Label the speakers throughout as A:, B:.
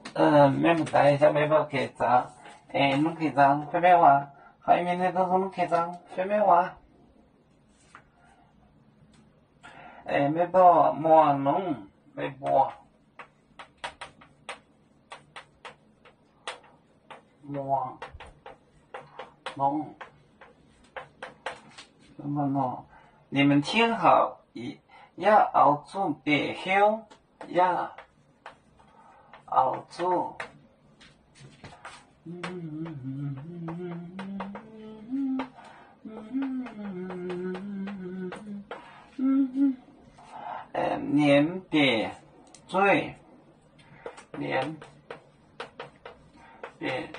A: 免带小背包去找，侬去找飞飞话，海面的都是侬去找飞飞话，没包莫侬没包，莫侬，什么侬？你们听好，要熬住别休，要熬住。连别醉，连别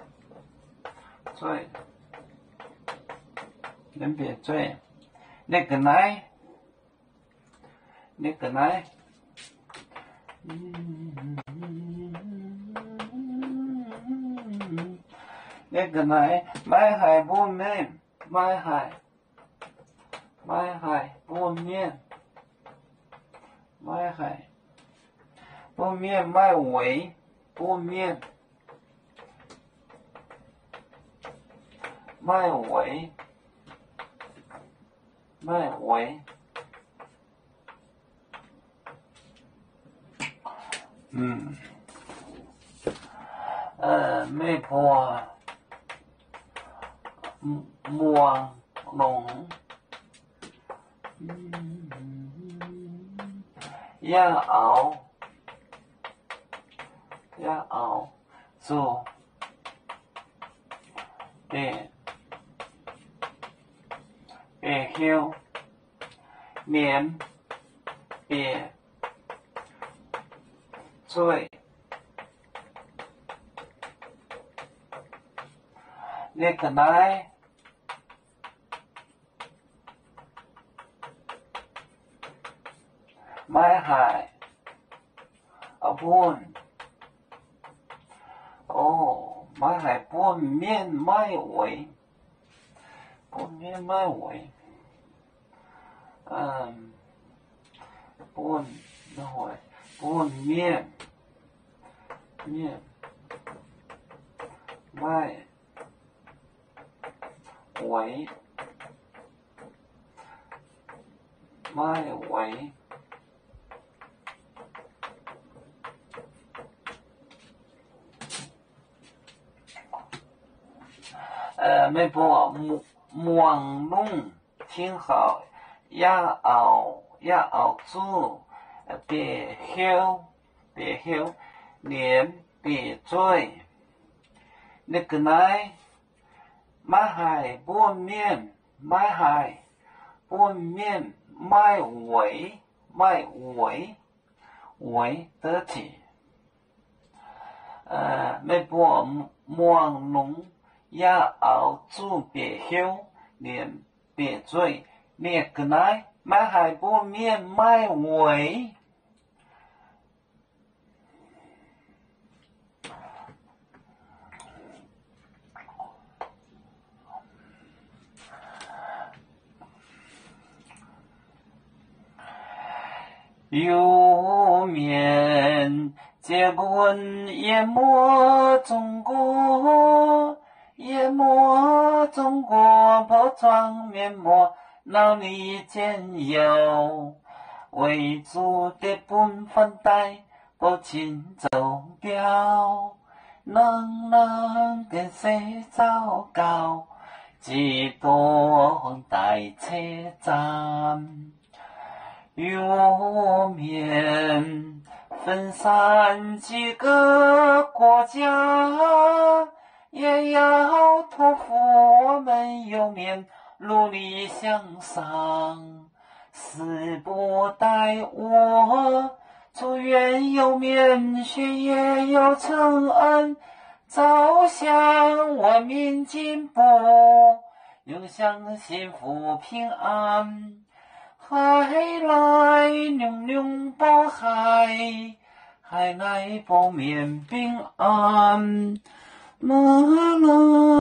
A: 醉，连别醉，那个来，那个来，那个来，买海不面，买海不面。买海不面买尾不面买尾媒婆莫龙要熬做别休连别醉那个来买海不买海不面买尾不面买尾不面买尾媒婆莫弄听好要熬住别休连别醉那个来买海不面买海不面买尾得体媒婆莫弄要熬住别休连别醉那个来买海不面买尾有面结棍淹没中国破窗面膜脑里间有为主的本分带不请走标能跟谁糟糕几多待车站有面分散几个国家也要托付我们有面努力向上死不待我祝愿有面学业有成恩走向文明进步永享幸福平安海来永永保海海来保面平安啦啦